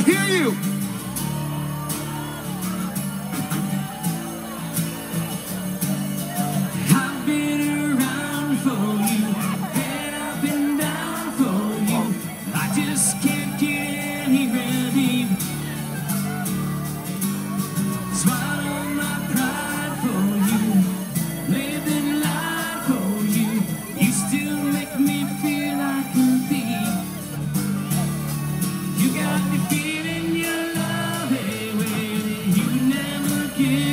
I hear you. I've been around for you, and I've been down for you. I just can't get any relief. Swallow my pride for you, live in line for you. You still make me feel like a thief. You got me feeling your love away, you never give.